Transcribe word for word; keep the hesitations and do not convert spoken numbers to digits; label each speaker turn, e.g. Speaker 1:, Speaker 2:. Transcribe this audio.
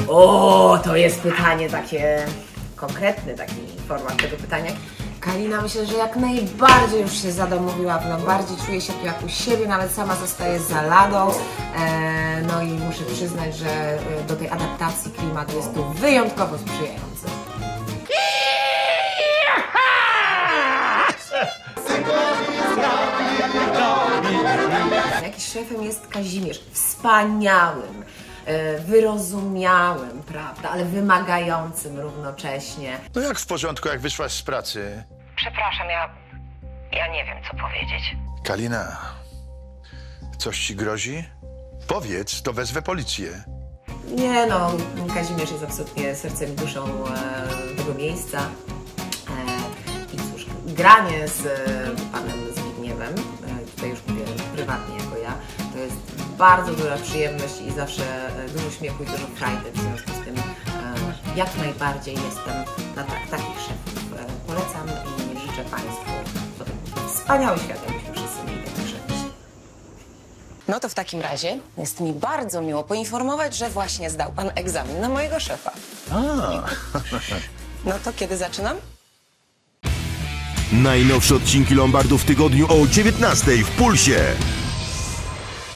Speaker 1: O, to jest pytanie takie konkretne, taki format tego pytania. Kalina, myślę, że jak najbardziej już się zadomowiła w nam, bardziej czuje się tu jak u siebie, nawet sama zostaje za ladą. E, no i muszę przyznać, że do tej adaptacji klimatu jest tu wyjątkowo sprzyjający. Jakiś szefem jest Kazimierz, wspaniałym, wyrozumiałym, prawda, ale wymagającym równocześnie.
Speaker 2: No jak w porządku, jak wyszłaś z pracy?
Speaker 1: Przepraszam, ja... ja nie wiem, co powiedzieć.
Speaker 2: Kalina, coś ci grozi? Powiedz, to wezwę policję.
Speaker 1: Nie no, Kazimierz jest absolutnie sercem i duszą e, tego miejsca. E, I cóż, granie z e, panem Zbigniewem, e, tutaj już mówię prywatnie jako ja, to jest bardzo duża przyjemność i zawsze e, dużo śmiechu i dużo frajdy. W związku z tym e, jak najbardziej jestem na tak, takich szefów. E, polecam i życzę Państwu wspaniały świat, jakbyśmy wszyscy mieli takich szefów.
Speaker 3: No to w takim razie jest mi bardzo miło poinformować, że właśnie zdał pan egzamin na mojego szefa.
Speaker 2: A.
Speaker 3: No to kiedy zaczynam?
Speaker 4: Najnowsze odcinki Lombardu w tygodniu o dziewiętnastej w Pulsie.